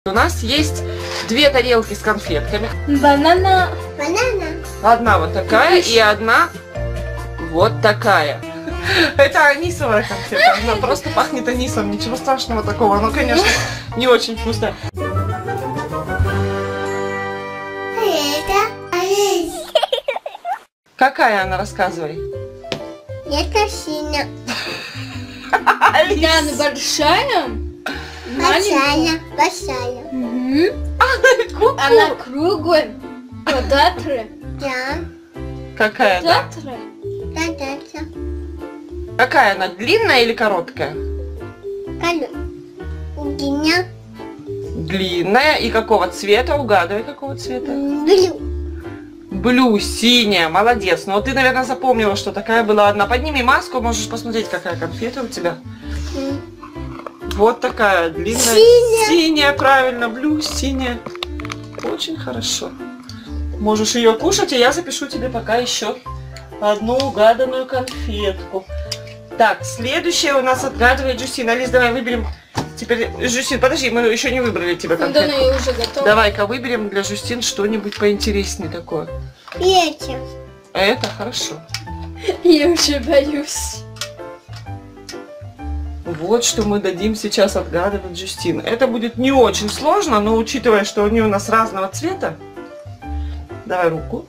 У нас есть две тарелки с конфетками. Банана. Одна вот такая и одна вот такая. Это анисовая конфета. Она просто пахнет анисом. Ничего страшного такого. Оно, конечно, не очень вкусное. Какая она, рассказывай. Это синяя. Алис. Она большая? Большая. Угу. Она круглая. Квадратная. Да. Какая? Да? Какая она? Длинная или короткая? Длинная. Длинная. И какого цвета? Угадывай, какого цвета? Блю, синяя, молодец. Ну, ты, наверное, запомнила, что такая была одна. Подними маску, можешь посмотреть, какая конфета у тебя. Вот такая длинная. Синяя, правильно, блю, синяя. Очень хорошо. Можешь ее кушать, и я запишу тебе пока еще одну угаданную конфетку. Так, следующая у нас отгадывает Жюстин. Алис, давай выберем. Теперь, Жюстин, подожди, мы еще не выбрали тебе конфетку. Да, я уже готова. Давай-ка выберем для Жюстин что-нибудь поинтереснее такое. Это хорошо. Я уже боюсь. Вот что мы дадим сейчас отгадывать Жюстин. Это будет не очень сложно, но учитывая, что они у нас разного цвета. Давай руку.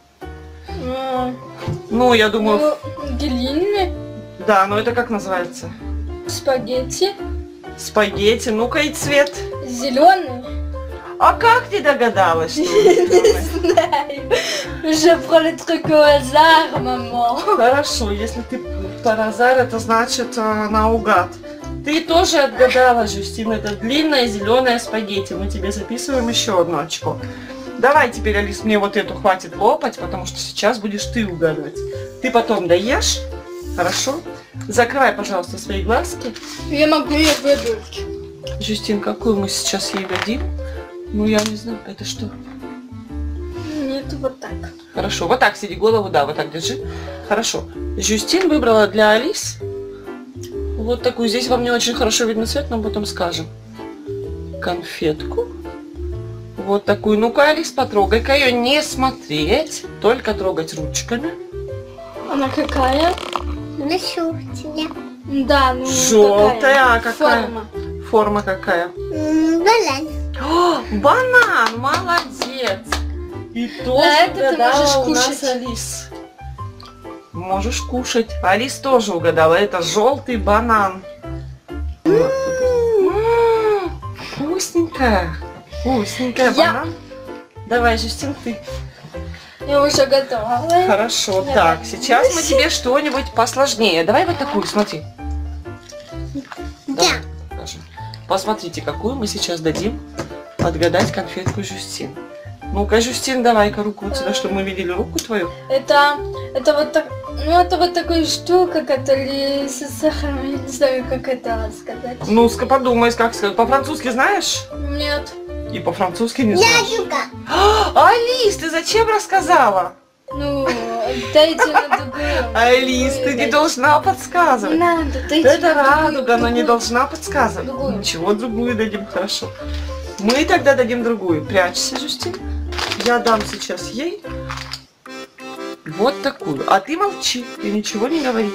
Ну, я думаю... Длинный. Да, но это как называется? Спагетти. Спагетти. Ну-ка и цвет. Зеленый. А как ты догадалась, что он зеленый? Знаю. Je prends le truc au hasard, maman. Хорошо, если ты паразар, это значит наугад. Ты тоже отгадала, Жюстин. Это длинная зеленая спагетти. Мы тебе записываем еще одно очко. Давай теперь, Алис, мне вот эту хватит лопать, потому что сейчас будешь ты угадывать. Ты потом доешь. Хорошо? Закрывай, пожалуйста, свои глазки. Я могу ее выбрать. Жюстин, какую мы сейчас ей дадим? Ну, я не знаю. Это что? Нет, вот так. Хорошо. Вот так сиди, голову, да, вот так держи. Хорошо. Жюстин выбрала для Алис вот такую. Здесь вам не очень хорошо видно цвет, но потом скажем. Конфетку. Вот такую. Ну-ка, Алис, потрогай-ка ее. Не смотреть, только трогать ручками. Она какая? Она желтая. Да, ну желтая, какая? Форма. Форма какая? Банан. О, банан, молодец. И тоже это ты можешь угадала у нас кушать. Алис. Можешь кушать. Алис тоже угадала. Это желтый банан. Вкусненькая. Вкусненькая банан. Давай, Жюстин, ты. Я уже готова. Хорошо, так, сейчас мы тебе что-нибудь посложнее. Давай вот такую, смотри. Да. Покажем. Посмотрите, какую мы сейчас дадим отгадать конфетку Жюстин. Ну-ка, Жюстин, давай-ка руку вот сюда, чтобы мы видели руку твою. Это вот так, ну это вот такая штука, которая со сахаром, я не знаю, как это сказать. Ну-ка, подумай, как сказать. По-французски знаешь? Нет. И по-французски не знаешь. Ядюга. Алис, ты зачем рассказала? Ну, дайте на другую. Алис, ты не должна подсказывать. Надо, дайте Это на другую, радуга, она не другую. должна подсказывать. Другую. Ничего, другую дадим, хорошо. Мы тогда дадим другую. Прячься, Жюстин. Я дам сейчас ей вот такую. А ты молчи, ты ничего не говори.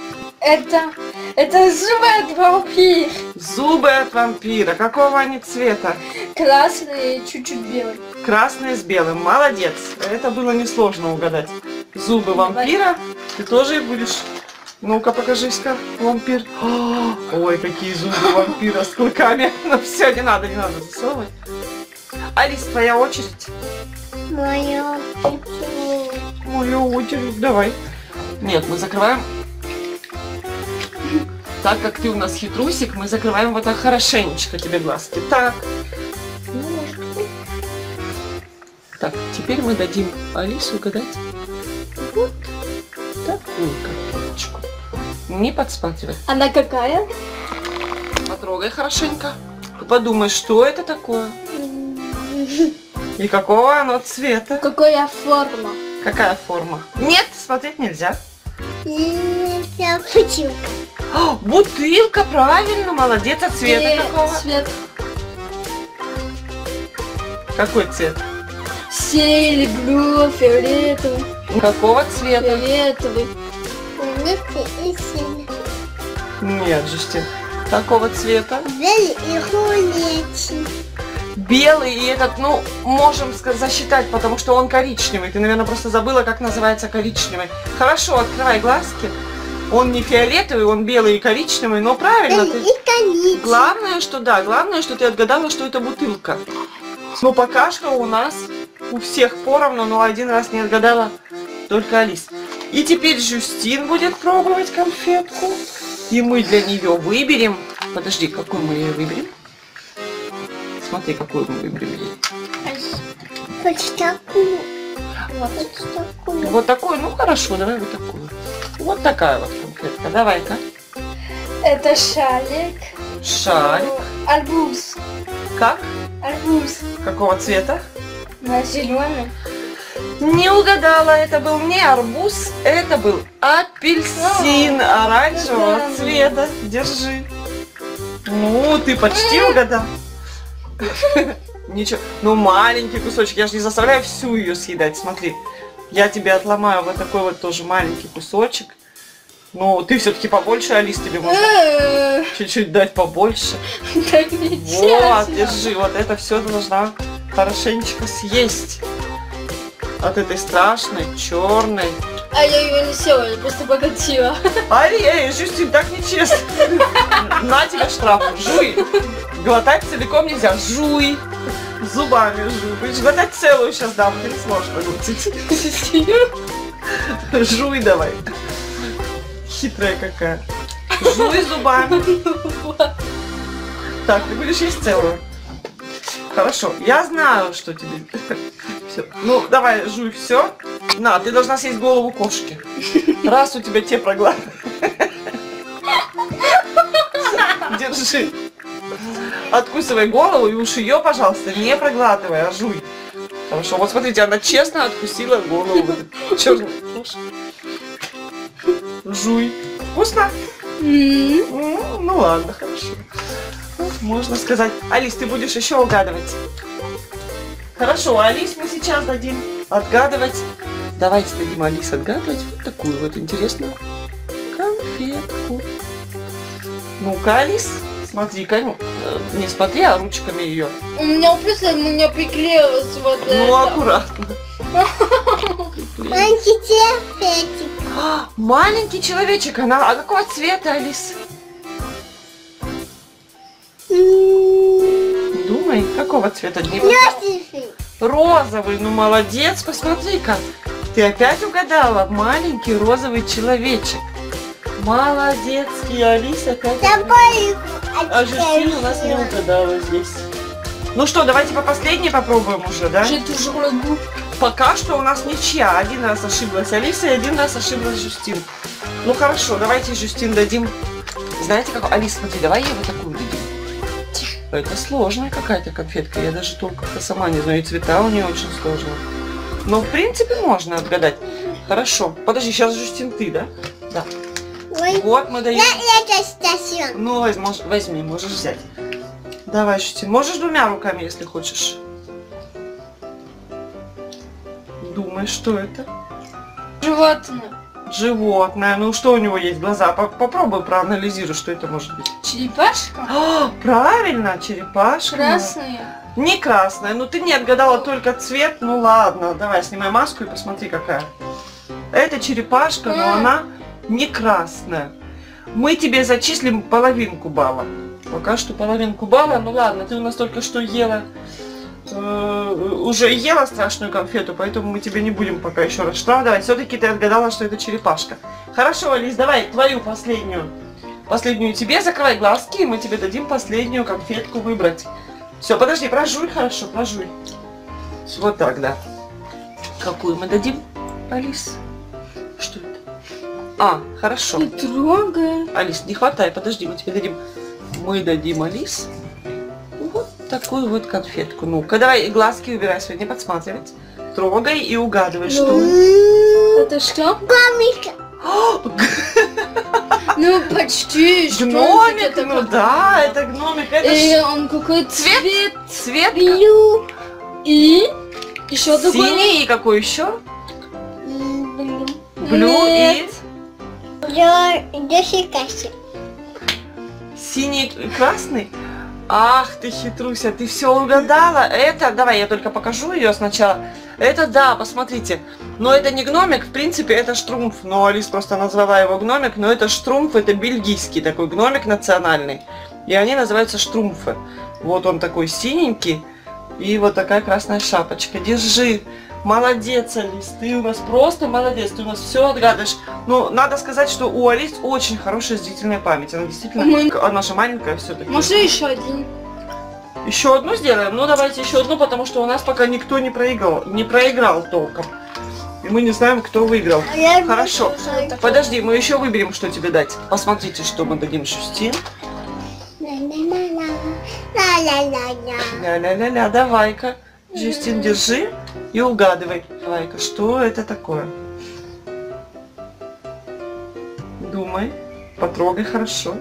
Это зубы от вампира. Зубы от вампира. Какого они цвета? Красный и чуть-чуть белый. Красные с белым. Молодец. Это было несложно угадать. Зубы вампира. Ты тоже их будешь? Ну-ка, покажись-ка, вампир. Ой, какие зубы вампира с клыками. Ну все, не надо засовывать. Алис, твоя очередь. Моя. Моя очередь. Давай. Нет, мы закрываем. Так как ты у нас хитрусик, мы закрываем вот так хорошенечко тебе глазки. Так. Так, теперь мы дадим Алису угадать вот такую конфеточку. Не подсматривай. Она какая? Потрогай хорошенько. Подумай, что это такое. И какого оно цвета. Какая форма? Какая форма? Нет, смотреть нельзя. Это бутылка. О, бутылка, правильно, молодец. А цвета какого? Цвет Какой цвет? Серебро, фиолетовый. Какого цвета? Фиолетовый. Вместе и синий. Нет, Жюстин. Какого цвета? Белый и рулетчик. Белый, и этот, ну, можем засчитать, потому что он коричневый. Ты, наверное, просто забыла, как называется коричневый. Хорошо, открывай глазки. Он не фиолетовый, он белый и коричневый, но правильно. Белый и коричневый. Главное, что да, главное, что ты отгадала, что это бутылка. Но пока что у нас у всех поровну, но один раз не отгадала только Алис. И теперь Жюстин будет пробовать конфетку. И мы для нее выберем... Подожди, какую мы ее выберем? Смотри, какую мы выберем ей. Вот такую. Вот такую. Вот такую, ну хорошо, давай вот такую. Вот такая вот конфетка. Давай-ка. Это шарик. Шарик. Арбуз. Как? Арбуз. Какого цвета? На зеленый. Не угадала, это был не арбуз, это был апельсин оранжевого да. цвета. Держи. Ну, ты почти угадал. Ничего. Ну, маленький кусочек. Я же не заставляю всю ее съедать. Смотри, я тебе отломаю вот такой вот тоже маленький кусочек. Ну, ты все-таки побольше, Алис, тебе можно чуть-чуть дать побольше. Так нечестно. Вот, держи. Вот это все должна хорошенечко съесть. От этой страшной, черной. А я ее не съела, я просто покатила. Эй, Жюстин, так нечестно. На тебе штраф. Жуй. Глотать целиком нельзя. Жуй. Зубами жуй. Будешь глотать целую сейчас дам. Ты не сможешь проглотить. Жуй давай. Хитрая какая. Жуй зубами. Так, ты будешь есть целую. Хорошо. Я знаю, что тебе... Все. Ну, давай, жуй все. На, ты должна съесть голову кошки. Раз у тебя те проглатывают. Держи. Откусывай голову и уж ее, пожалуйста, не проглатывай, а жуй. Хорошо. Вот смотрите, она честно откусила голову черной кошки. Жуй. Вкусно? Ну ладно, хорошо. Можно сказать. Алис, ты будешь еще угадывать. Хорошо, Алис мы сейчас дадим отгадывать. Давайте дадим Алис отгадывать вот такую вот интересную конфетку. Ну-ка, Алис, смотри-ка, не смотри, а ручками ее. У меня просто приклеилось вот это. Ну, аккуратно. Маленький человечек. Маленький человечек, она, а какого цвета, Алис? Думай, какого цвета? Розовый, ну молодец, посмотри-ка. Ты опять угадала, маленький розовый человечек. Молодец, и Алиса опять. А Жюстин у нас не угадала здесь. Ну что, давайте по последней попробуем уже, да? Пока что у нас ничья. Один раз ошиблась Алиса и один раз ошиблась Жюстин. Ну хорошо, давайте Жюстин дадим. Знаете как? Алис, смотри, давай ей вот такую дадим. Это сложная какая-то конфетка. Я даже толком-то сама не знаю. И цвета у нее очень сложные. Но в принципе можно отгадать. Хорошо. Подожди, сейчас Жюстин ты, да? Да. Ой. Вот мы даем. Я Ну, возьми, можешь взять. Давай, Жюстин. Можешь двумя руками, если хочешь. Думай, что это? Животное. Животное. Ну, что у него есть глаза? Попробуй проанализируй, что это может быть. Черепашка? О, правильно, черепашка. Красная. Не красная. Ну, ты не отгадала только цвет. Ну, ладно. Давай, снимай маску и посмотри, какая. Это черепашка, но она не красная. Мы тебе зачислим половинку балла. Пока что половинку балла. Ну, ладно, ты у нас только что ела... уже ела страшную конфету, поэтому мы тебе не будем пока еще раз штрафовать. Все-таки ты отгадала, что это черепашка. Хорошо, Алис, давай твою последнюю. Последнюю тебе, закрывай глазки, и мы тебе дадим последнюю конфетку выбрать. Все, подожди, прожуй, хорошо, прожуй. Вот так, да. Какую мы дадим, Алис? Что это? А, хорошо. Не трогай. Алис, не хватай, подожди, мы тебе дадим. Мы дадим Алис вот такую вот конфетку. Ну-ка, давай глазки убирай свои, не подсматривать. Трогай и угадывай, что. Это что? Гномик. Ну, почти. Гномик, ну да, это гномик. Это И он какой цвет? Цвет? Блю. И еще другой. Синий и какой еще? Блю. Блю и Дошикаси. синий и красный. Ах ты хитруся, ты все угадала. Это, давай я только покажу ее сначала. Это да, посмотрите. Но это не гномик, в принципе это штрумф. Но Алис просто назвала его гномик, но это штрумф, это бельгийский такой гномик национальный. И они называются штрумфы. Вот он такой синенький. И вот такая красная шапочка. Держи. Молодец, Алис. Ты у нас просто молодец. Ты у нас все отгадываешь. Ну, надо сказать, что у Алис очень хорошая зрительная память. Она действительно, она же маленькая все-таки. Может, еще один? Еще одну сделаем? Ну, давайте еще одну, потому что у нас пока никто не проиграл толком. И мы не знаем, кто выиграл. Хорошо. Подожди, мы еще выберем, что тебе дать. Посмотрите, что мы дадим Жюстин. Ля-ля-ля-ля. Давай-ка. Жюстин, держи и угадывай. Давай-ка, что это такое? Думай. Потрогай хорошо.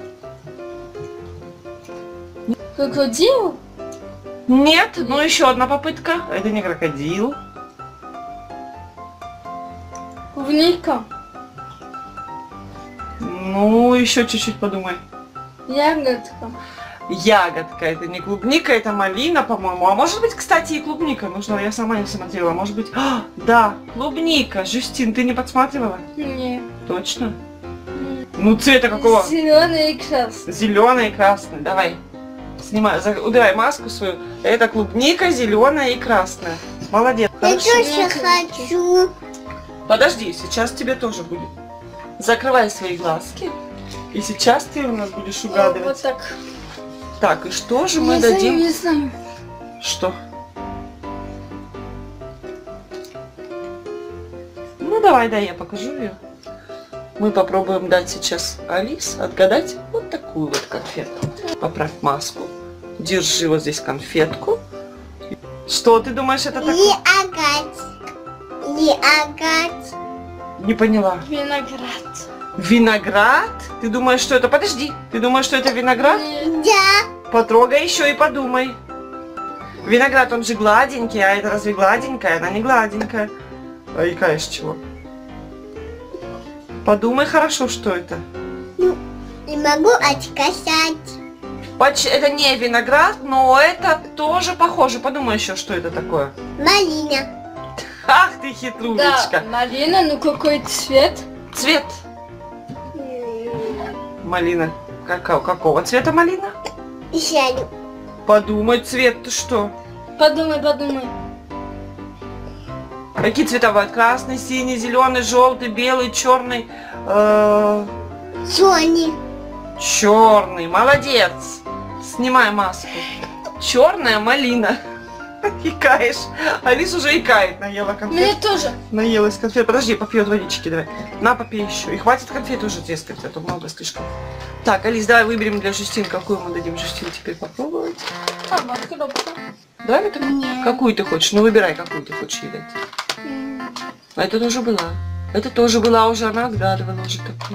Крокодил? Нет, ну еще одна попытка. Это не крокодил. Клубника? Ну, еще чуть-чуть подумай. Ягодка? Ягодка, это не клубника, это малина, по-моему. А может быть, кстати, и клубника. Нужно, я сама не смотрела. Может быть, да, клубника. Жюстин, ты не подсматривала? Нет. Точно? Ну, цвета какого? Зеленый и красный. Зеленый и красный. Давай. Снимай, убирай маску свою. Это клубника, зеленая и красная. Молодец. Я Хорошо. тоже хочу. Подожди, сейчас тебе тоже будет. Закрывай свои глазки. И сейчас ты у нас будешь угадывать. Вот так. Так, и что же мы Не дадим? знаю, не знаю. Что? Ну давай, да, я покажу ее. Мы попробуем дать сейчас Алис отгадать вот такую вот конфету. Поправь маску. Держи вот здесь конфетку. Что ты думаешь, это такое? Ягодь. Не поняла. Виноград. Виноград? Ты думаешь, что это? Подожди. Ты думаешь, что это виноград? Да. Потрогай еще и подумай. Виноград, он же гладенький, а это разве гладенькая? Она не гладенькая. А икаешь чего? Подумай хорошо, что это. Не могу отказать. Это не виноград, но это тоже похоже. Подумай еще, что это такое. Малина. Ах ты Да, хитрулечка. малина, ну какой цвет? Цвет. Малина. Какого цвета малина? Сяду. Подумай, цвет ты что? Подумай, подумай. Какие цвета бывают? Красный, синий, зеленый, желтый, белый, черный. Сони. Черный. Молодец. Снимай маску. Черная малина. Икаешь. Алис уже икает. Наела конфет. Мне тоже. Наелась конфет. Подожди, попьет водички, давай. На, попей еще. И хватит конфет уже, дескать, а то много слишком. Так, Алис, давай выберем для Жюстин. Какую мы дадим Жюстин теперь попробовать? Вот коробка. Давай это? Нет. Какую ты хочешь? Ну, выбирай, какую ты хочешь ей дать. А это тоже была. Это тоже была уже, она отгадывала уже такую.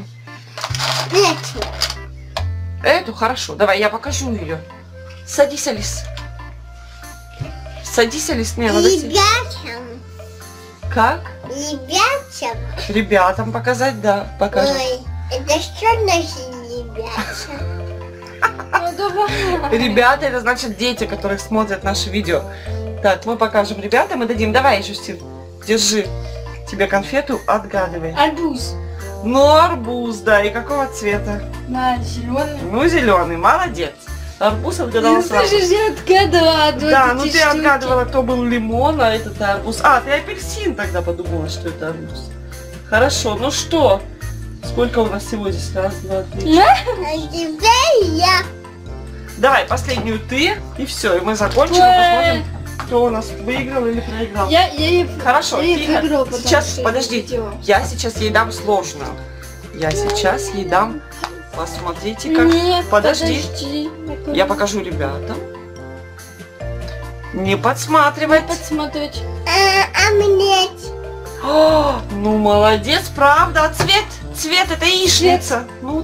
Эту хорошо. Давай, я покажу ее. Садись, Алис. Садись, Алис. Не, надо сесть. Ребятам. Как? Ребятам. Ребятам показать, да, покажем. Ой, это что значит ребята? Ну давай. Ребята, это значит дети, которые смотрят наши видео. Так, мы покажем ребятам и дадим. Давай, Жюстин, держи. Тебе конфету, отгадывай. Арбуз. Ну, арбуз, да. И какого цвета? На зеленый. Ну, зеленый. Молодец. Арбуз отгадала Ну, сразу. слушай, я отгадала. Да, ну ты отгадывала, то был лимон, а это арбуз. А, ты апельсин тогда подумала, что это арбуз. Хорошо, ну что? Сколько у нас всего здесь? Раз, два, три. А теперь я. Давай, последнюю ты, и все, и мы закончим, и посмотрим, кто у нас выиграл или проиграл. я Хорошо, тихо. выиграла, потому Сейчас, что подожди, видела. я сейчас ей дам сложную. Я сейчас ей дам, посмотрите, как... Нет, Подожди. Я покажу ребятам. Не подсматривать. Подсмотреть. Омлет. О, ну молодец, правда. А цвет? Цвет это яичница. Ну,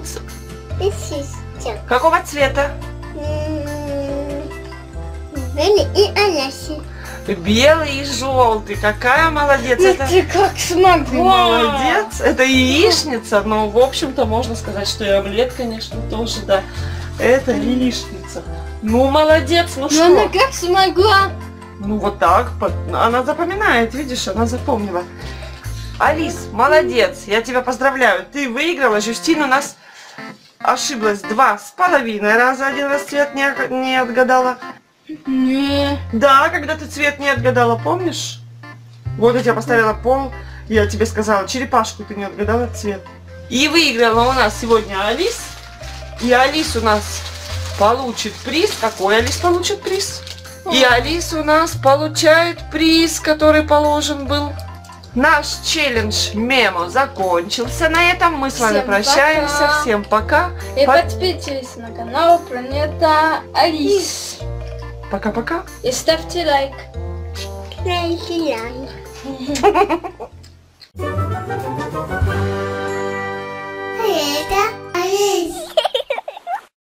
какого цвета? Белый и Аляси. белый и желтый. Какая молодец. Ну Это... ты как смогла. Ты молодец. Это яичница, но в общем-то можно сказать, что и омлет, конечно, тоже, да. Это яичница. Ну, молодец, ну Но что? она как смогла. Ну вот так, она запоминает, видишь, она запомнила. Алис, молодец, я тебя поздравляю. Ты выиграла, Жюстин у нас ошиблась 2,5 раза, один раз цвет не отгадала. Не. Да, когда ты цвет не отгадала, помнишь? Вот я тебе поставила пол, я тебе сказала, черепашку ты не отгадала цвет. И выиграла у нас сегодня Алис. И Алис у нас получит приз. Какой Алис получит приз? И Алис у нас получает приз, который положен был. Наш челлендж Мемо закончился. На этом мы с вами Всем прощаемся. пока. Всем пока. И подписывайтесь на канал Планета Алис. Пока-пока. И ставьте лайк. Это